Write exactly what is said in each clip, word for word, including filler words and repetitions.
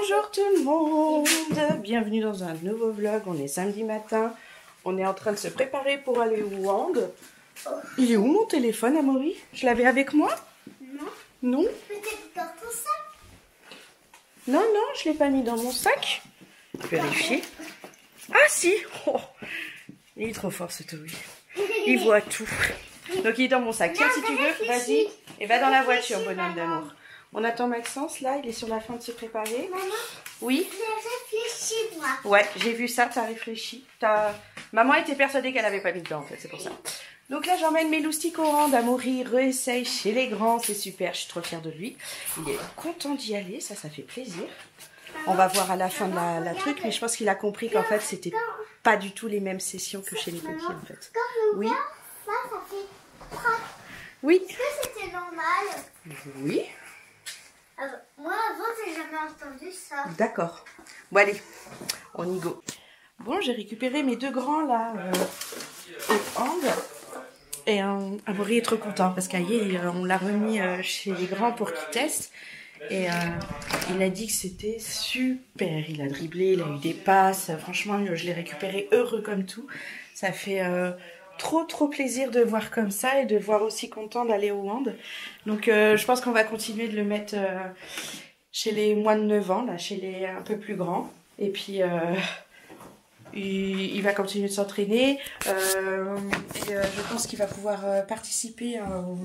Bonjour tout le monde, bienvenue dans un nouveau vlog. On est samedi matin, on est en train de se préparer pour aller au Wand. Il est où mon téléphone, Amaury? Je l'avais avec moi? Non. Non? Peut-être dans ton sac? Non, non, je ne l'ai pas mis dans mon sac. Vérifier. Ah si, oh, il est trop fort ce Toby. Il voit tout. Donc il est dans mon sac. Tiens, si tu veux, vas-y et va dans la voiture, bonhomme d'amour. On attend Maxence, là, il est sur la fin de se préparer. Maman? Oui? J'ai réfléchi, moi. Ouais, j'ai vu ça, t'as réfléchi. As... Maman était persuadée qu'elle n'avait pas mis dedans, en fait, c'est pour ça. Donc là, j'emmène mes loustiques au Wand. Amaury réessaye chez les grands, c'est super, je suis trop fière de lui. Il est content d'y aller, ça, ça fait plaisir. On va voir à la fin de la, la truc, mais je pense qu'il a compris qu'en fait, c'était pas du tout les mêmes sessions que chez les petits, en fait. Oui? Ça, ça fait trois. Oui? Est-ce que c'était normal? Oui. Euh, moi, avant, j'ai jamais entendu ça. D'accord. Bon, allez, on y go. Bon, j'ai récupéré mes deux grands, là, euh, au Wand. Et euh, Amaury est trop content, parce qu'ailleurs, on l'a remis euh, chez les grands pour qu'ils testent. Et euh, il a dit que c'était super. Il a dribblé, il a eu des passes. Franchement, je l'ai récupéré heureux comme tout. Ça fait euh, trop, trop plaisir de voir comme ça et de le voir aussi content d'aller au Wand. Donc, euh, je pense qu'on va continuer de le mettre euh, chez les moins de neuf ans, là, chez les un peu plus grands. Et puis, euh, il, il va continuer de s'entraîner. Euh, et euh, je pense qu'il va pouvoir euh, participer au...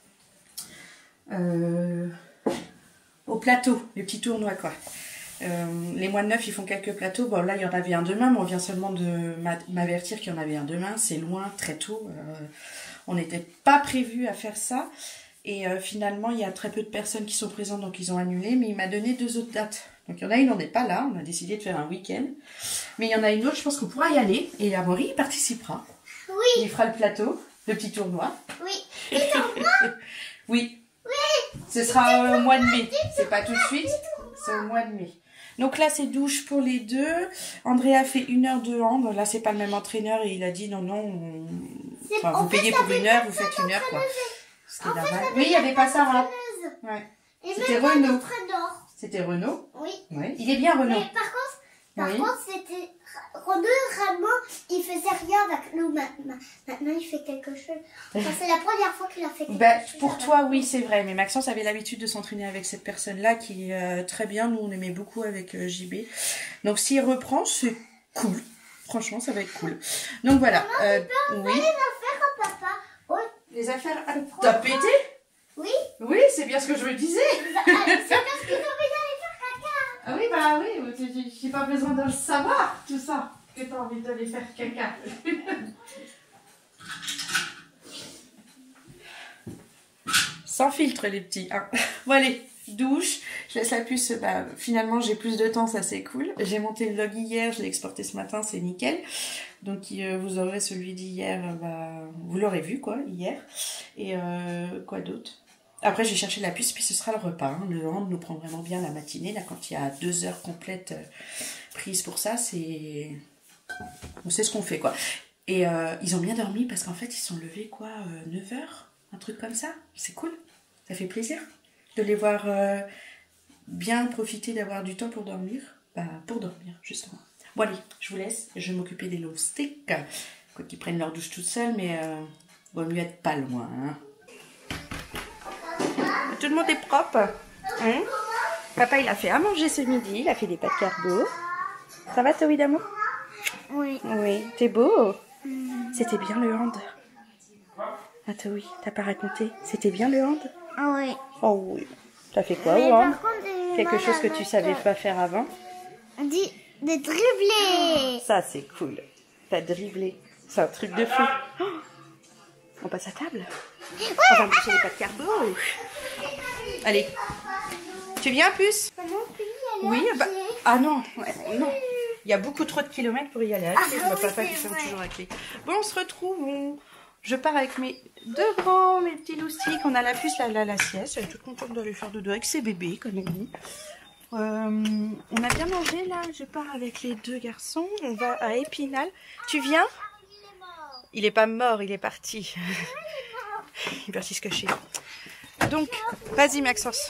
Euh, au plateau, les petits tournois quoi. Euh, les mois de neuf ils font quelques plateaux. Bon là il y en avait un demain, mais on vient seulement de m'avertir qu'il y en avait un demain. C'est loin, très tôt. Euh, on n'était pas prévu à faire ça. Et euh, finalement il y a très peu de personnes qui sont présentes, donc ils ont annulé. Mais il m'a donné deux autres dates. Donc il y en a une, on n'est pas là. On a décidé de faire un week-end. Mais il y en a une autre, je pense qu'on pourra y aller. Et Amaury il participera. Oui. Il fera le plateau, le petit tournoi. Oui. Et tournoi? Oui. Oui. Ce sera au mois de mai. C'est pas tout de suite. C'est au mois de mai. Donc là, c'est douche pour les deux. André a fait une heure de hand. Là, c'est pas le même entraîneur et il a dit non, non. On... Enfin, vous payez pour une heure, vous faites une heure, quoi. En fait, oui, il n'y avait pas Sarah. Ouais. C'était Renaud. C'était Renaud. Oui. Ouais. Il est bien Renaud. Mais par contre, par oui. contre, c'était Renaud, vraiment, il faisait rien avec nous. Maintenant, maintenant il fait quelque chose. Enfin, c'est la première fois qu'il a fait quelque ben, chose. Pour toi, oui, c'est vrai. Mais Maxence avait l'habitude de s'entraîner avec cette personne-là qui est euh, très bien. Nous, on aimait beaucoup avec euh, J B. Donc, s'il reprend, c'est cool. Franchement, ça va être cool. Donc, voilà. Maman, euh, tu peux envoyer oui. les affaires à papa? Oui. Les affaires à... T'as pété? Oui. Oui, c'est bien ce que je me disais. C'est parce qu'ils ont envie d'aller faire caca. Ah oui, bah oui, j'ai pas besoin de le savoir, tout ça, que t'as envie d'aller faire caca. Sans filtre, les petits. Hein. Bon, allez, douche. Je laisse la puce. Bah, finalement, j'ai plus de temps, ça c'est cool. J'ai monté le vlog hier, je l'ai exporté ce matin, c'est nickel. Donc, euh, vous aurez celui d'hier, euh, bah, vous l'aurez vu, quoi, hier. Et euh, quoi d'autre? Après, j'ai cherché la puce, puis ce sera le repas. Hein. Le Wand nous prend vraiment bien la matinée. Là, quand il y a deux heures complètes euh, prises pour ça, c'est... On sait ce qu'on fait, quoi. Et euh, ils ont bien dormi parce qu'en fait, ils sont levés, quoi, euh, neuf heures, un truc comme ça. C'est cool. Ça fait plaisir de les voir euh, bien profiter d'avoir du temps pour dormir. Bah, pour dormir, justement. Bon, allez, je vous laisse. Je vais m'occuper des loustiques. Quoi qu'ils prennent leur douche toute seule, mais euh, vaut mieux être pas loin, hein. Tout le monde est propre. Hein? Papa, il a fait à manger ce midi. Il a fait des pâtes carbo. Ça va, Toby d'amour? Oui. Oui. T'es beau? Mm. C'était bien le hand. Ah, Toby, t'as pas raconté? C'était bien le hand? Ah oui. Oh oui. T'as fait quoi au hand? Quelque chose que tu savais pas faire avant? On dit de dribbler. Ça, c'est cool. T'as dribblé. C'est un truc de fou. Oh, on passe à table? Ouais. On va manger les pâtes carbo. Allez. Tu viens, puce? Oui, bah... Ah non, ouais, non. Il y a beaucoup trop de kilomètres pour y aller à pied. Ah, papa qui ferme toujours à clé. Bon, on se retrouve. On... Je pars avec mes deux grands, mes petits loustiques. On a la puce, là, là, la sieste. Elle est toute contente d'aller faire dodo avec ses bébés, comme elle dit. Euh, on a bien mangé, là. Je pars avec les deux garçons. On va à Épinal. Tu viens? Il est pas mort, il est parti. Il est parti se cacher. Donc, vas-y, Maxence.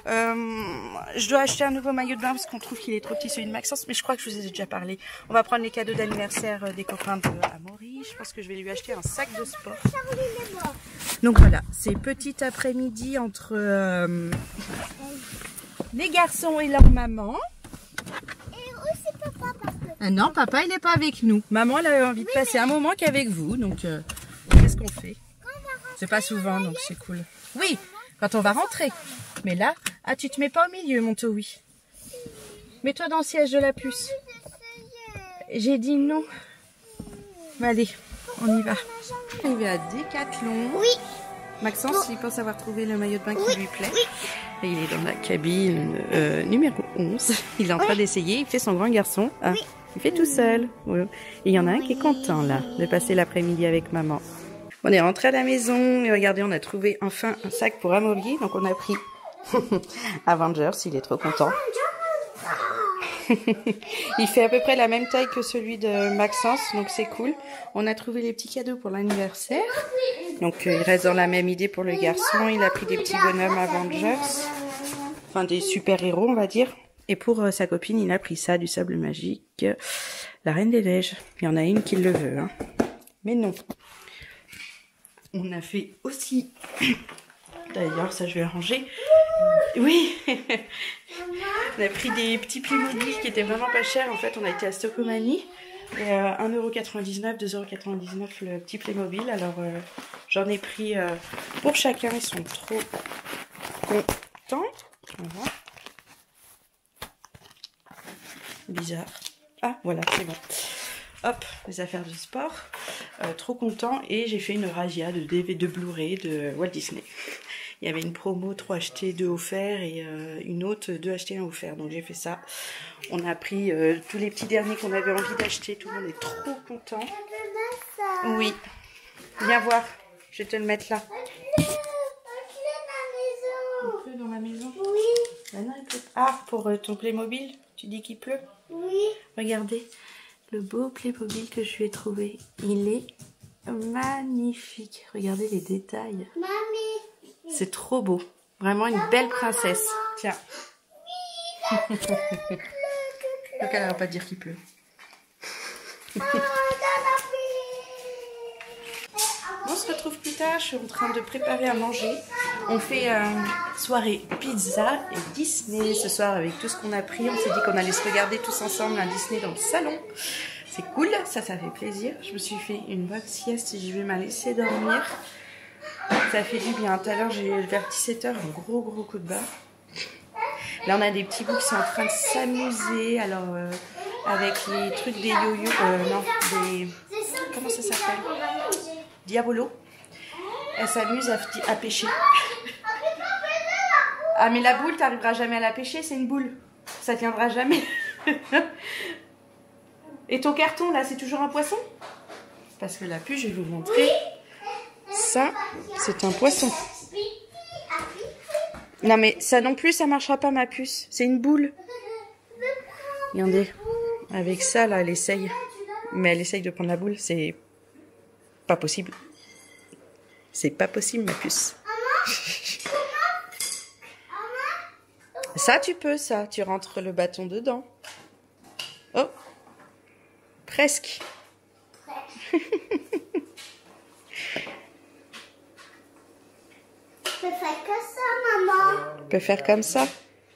Euh, je dois acheter un nouveau maillot de bain parce qu'on trouve qu'il est trop petit, celui de Maxence, mais je crois que je vous ai déjà parlé. On va prendre les cadeaux d'anniversaire des copains de Amaury. Je pense que je vais lui acheter un sac de sport. Donc voilà, c'est petit après-midi entre euh, les garçons et leur maman. Et aussi papa parce que... Ah non, papa il n'est pas avec nous. Maman elle a envie de passer un moment qu'avec vous, donc euh, qu'est-ce qu'on fait? C'est pas souvent, donc c'est cool. Oui, quand on va rentrer. Mais là, ah tu te mets pas au milieu, mon Towi. Mets-toi dans le siège de la puce. J'ai dit non. Bah, allez, on y va. On va à Décathlon. Oui. Maxence, il pense avoir trouvé le maillot de bain qui oui. lui plaît. Et il est dans la cabine euh, numéro onze. Il est en train oui. d'essayer. Il fait son grand garçon. Ah, oui. Il fait tout seul. Oui. Et il y en a un qui est content là de passer l'après-midi avec maman. On est rentré à la maison et regardez, on a trouvé enfin un sac pour Amaury. Donc on a pris Avengers. Il est trop content. Il fait à peu près la même taille que celui de Maxence, donc c'est cool. On a trouvé les petits cadeaux pour l'anniversaire. Donc euh, il reste dans la même idée pour le garçon. Il a pris des petits bonhommes Avengers. Enfin des super-héros on va dire. Et pour euh, sa copine, il a pris ça, du sable magique. La Reine des Neiges. Il y en a une qui le veut. Hein. Mais non. On a fait aussi... D'ailleurs, ça je vais ranger. Oui. On a pris des petits Playmobil qui étaient vraiment pas chers. En fait, on a été à Stockomanie. Et euh, un euro quatre-vingt-dix-neuf, deux euros quatre-vingt-dix-neuf le petit Playmobil. Alors, euh, j'en ai pris euh, pour chacun. Ils sont trop contents. Voilà. Bizarre. Ah, voilà, c'est bon. Hop, les affaires du sport. Euh, trop content. Et j'ai fait une razzia de D V D, de Blu-ray de Walt Disney. Il y avait une promo trois achetés, deux offerts et euh, une autre deux achetés, un offert. Donc j'ai fait ça. On a pris euh, tous les petits derniers qu'on avait envie d'acheter. Tout le monde est trop content. Oui. Viens voir. Je vais te le mettre là. Il pleut dans la maison. Oui. Ah, non, il pleut. Ah, pour euh, ton Playmobil, tu dis qu'il pleut? Oui. Regardez le beau Playmobil que je lui ai trouvé. Il est magnifique. Regardez les détails. Mamie. C'est trop beau. Vraiment une belle princesse. Tiens. Donc elle ne va pas dire qu'il pleut. On se retrouve plus tard. Je suis en train de préparer à manger. On fait une soirée pizza et Disney ce soir avec tout ce qu'on a pris. On s'est dit qu'on allait se regarder tous ensemble un Disney dans le salon. C'est cool. Ça, ça fait plaisir. Je me suis fait une bonne sieste et je vais me laisser dormir. Ça fait du bien. Tout à l'heure, j'ai vers dix-sept heures un gros gros coup de barre. Là, on a des petits bouts qui sont en train de s'amuser. Alors, euh, avec les trucs des yo-yo. Euh, non, des. Comment ça s'appelle? Diabolo. Elle s'amuse à, à pêcher. Ah, mais la boule, t'arriveras jamais à la pêcher. C'est une boule. Ça tiendra jamais. Et ton carton, là, c'est toujours un poisson? Parce que la puce, je vais vous montrer. Ça, c'est un poisson. Non mais ça non plus, ça marchera pas ma puce. C'est une boule. Regardez. Avec ça, là, elle essaye. Mais elle essaye de prendre la boule. C'est pas possible. C'est pas possible, ma puce. Ça, tu peux, ça. Tu rentres le bâton dedans. Oh. Presque. Je peux faire que ça, maman. Tu peux faire comme ça.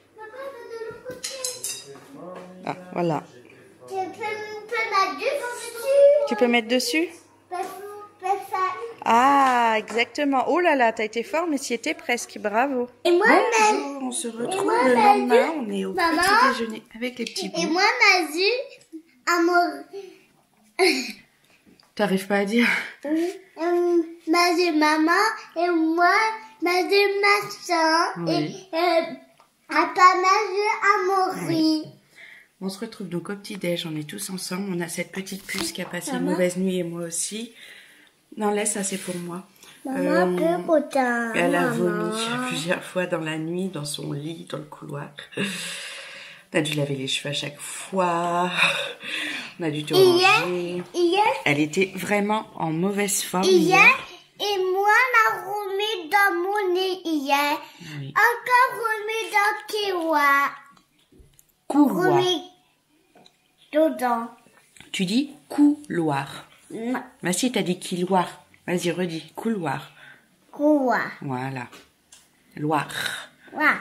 Ah, voilà. Tu peux, peux mettre dessus. Tu peux mettre dessus? Je peux, peux faire. Ah, exactement. Oh là là, t'as été fort, mais si était presque. Bravo. Et moi, bonjour, on se retrouve moi, le lendemain. On est au maman, petit déjeuner avec les petits bouts. Et moi, Mazu, amour. T'arrives pas à dire? euh, Mazu, maman, et moi, Mazu, machin, oui. et euh, papa, Mazu, Amaury. Oui. On se retrouve donc au petit-déj, on est tous ensemble. On a cette petite puce qui a passé maman. Une mauvaise nuit et moi aussi. Non, laisse, ça c'est pour moi. Maman, euh, peu content, elle a maman. vomi plusieurs fois dans la nuit, dans son lit, dans le couloir. On a dû laver les cheveux à chaque fois. On a dû tout ranger. Hier, elle était vraiment en mauvaise forme. Hier, hier. Et moi, m'a remis dans mon remis hier. Oui. Encore remis dans Kiwa. Couloir. Remis dedans. Tu dis couloir. Non. Bah si, t'as dit couloir. Vas-y, redis. Couloir. Kiwa. Voilà. Loire. Voilà.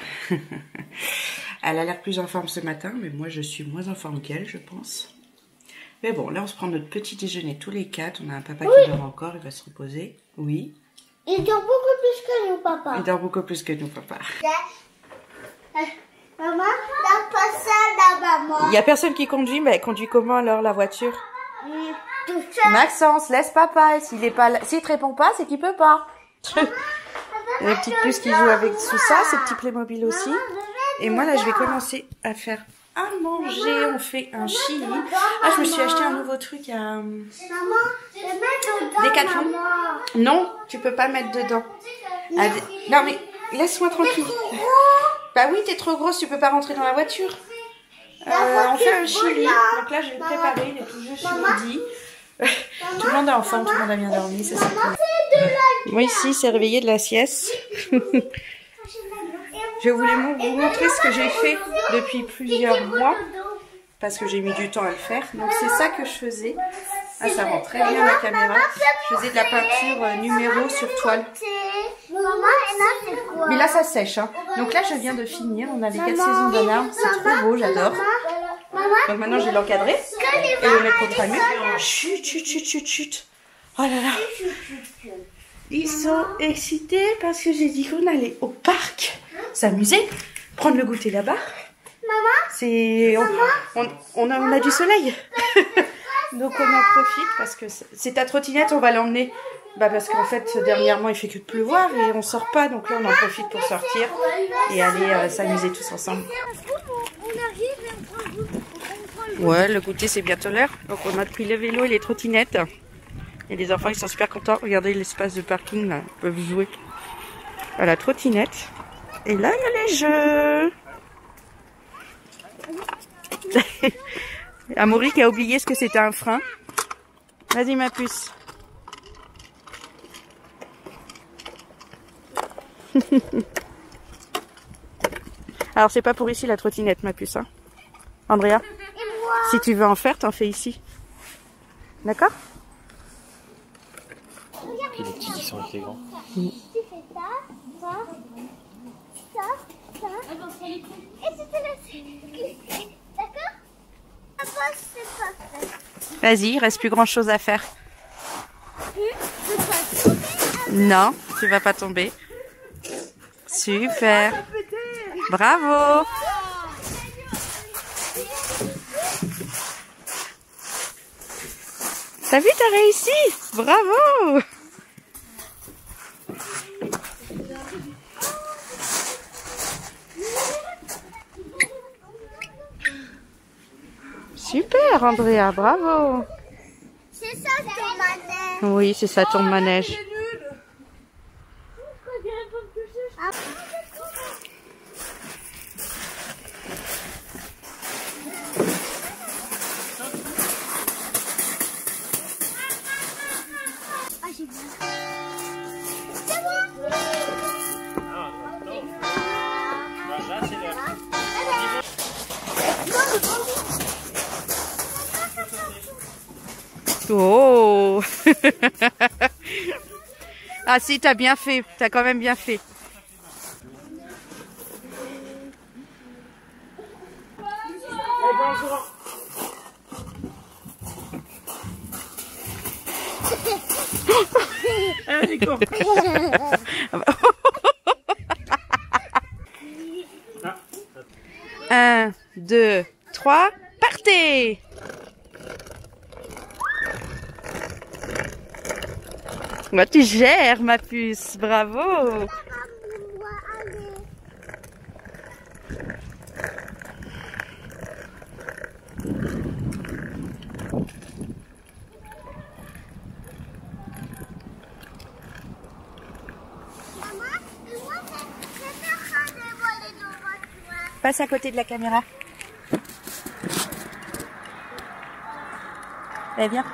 Elle a l'air plus en forme ce matin, mais moi je suis moins en forme qu'elle, je pense. Mais bon, là on se prend notre petit déjeuner tous les quatre. On a un papa Oui. qui dort encore, il va se reposer. Oui. Il dort beaucoup plus que nous, papa. Il dort beaucoup plus que nous, papa. Maman, n'a pas ça, la maman. Il n'y a personne qui conduit, mais elle conduit comment alors la voiture? Hum, Tout ça. Maxence, laisse papa. S'il est pas là, s'il te répond pas, c'est qu'il peut pas. Il y a les petites puces qui jouent avec tout ça, ces petits Playmobil aussi. Et moi là, je vais commencer à faire à manger. On fait un chili. Ah, je me suis acheté un nouveau truc à Maman, je vais mettre dedans, Décathlon. maman. Non, tu peux pas mettre dedans. Ah, d- non mais laisse-moi tranquille. Bah oui, t'es trop grosse, tu peux pas rentrer dans la voiture. Euh, on fait un chili. Donc là, je vais le préparer. Il est tout juste midi. Tout le monde est en forme, tout le monde a bien dormi. C'est ça. Moi ici, c'est réveillé de la sieste. Je voulais vous montrer ce que j'ai fait depuis plusieurs mois. Parce que j'ai mis du temps à le faire. Donc c'est ça que je faisais. Ah, ça rend très bien la caméra. Je faisais de la peinture euh, numéro sur toile. Maman, et là, c'est quoi? Mais là, ça sèche. Hein. Donc là, je viens de finir. On a les quatre saisons d'un arbre. C'est trop beau, j'adore. Maman, Donc maintenant, je vais l'encadrer et le mettre au tramuk. Chut, chut, chut, chut, chut. Oh là là. Ils sont excités parce que j'ai dit qu'on allait au parc s'amuser, prendre le goûter là-bas. C'est on, on, on, a, on a du soleil. Donc on en profite parce que c'est ta trottinette, on va l'emmener. Bah parce qu'en fait dernièrement il fait que de pleuvoir et on sort pas, donc là on en profite pour sortir et aller euh, s'amuser tous ensemble. Ouais, le goûter c'est bientôt l'heure. Donc on a pris le vélo et les trottinettes. Et les enfants ils sont super contents. Regardez l'espace de parking là, ils peuvent jouer à la trottinette. Et là il y a les jeux. Amaury qui a oublié ce que c'était un frein. Vas-y ma puce. Alors c'est pas pour ici la trottinette ma puce, hein. Andrea, si tu veux en faire, t'en fais ici. D'accord? Puis les petits qui sont avec les grands. tu fais ça, ça, ça, ça. Et tu te laisses. D'accord? Papa, c'est pas fait. Vas-y, il reste plus grand chose à faire. Je dois tomber. Non, tu vas pas tomber. Super. Bravo. T'as vu, t'as réussi. Bravo. Super, Andrea, bravo. C'est ça ton manège. Oui, c'est ça ton manège. Ah, j'ai vu. C'est bon. Là, c'est le... Oh. Ah si, t'as bien fait, t'as quand même bien fait. Allez, go. Un, deux, trois, partez! Bah, tu gères, ma puce, bravo! Passe à côté de la caméra. Allez, viens.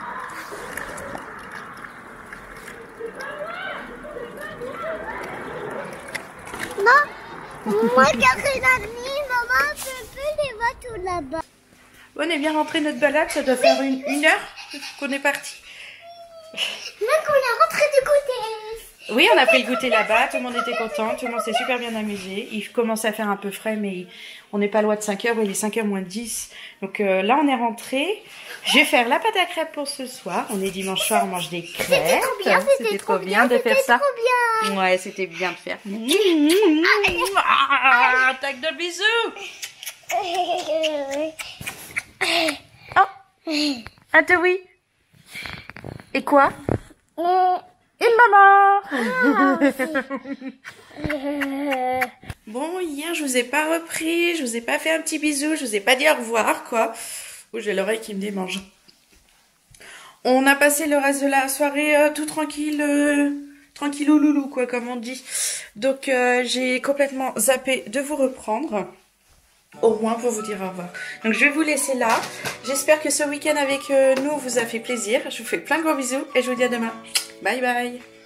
Non, moi quatre heures trente, maman, je peux les voir tout là-bas. On est bien rentré notre balade, ça doit faire une, une heure qu'on est parti. Même qu'on est rentré du côté. Oui, on a pris le goûter là-bas, tout le monde était content, tout le monde s'est super bien amusé. Il commence à faire un peu frais, mais on n'est pas loin de cinq heures, il est cinq heures moins dix. Donc euh, là, on est rentré. Je vais faire la pâte à crêpes pour ce soir. On est dimanche soir, on mange des crêpes. C'était trop bien, c'était trop bien de faire ça. Trop bien. Ouais, c'était bien de faire. Ah, tac de bisous. Oh, ah toi oui. Et quoi? Une maman. Bon, hier je vous ai pas repris, je vous ai pas fait un petit bisou, je vous ai pas dit au revoir quoi. Oh, j'ai l'oreille qui me démange. On a passé le reste de la soirée euh, tout tranquille, euh, tranquille ou loulou quoi comme on dit. Donc euh, j'ai complètement zappé de vous reprendre. Au moins pour vous dire au revoir. Donc je vais vous laisser là. J'espère que ce week-end avec euh, nous vous a fait plaisir. Je vous fais plein de gros bisous et je vous dis à demain. Bye bye.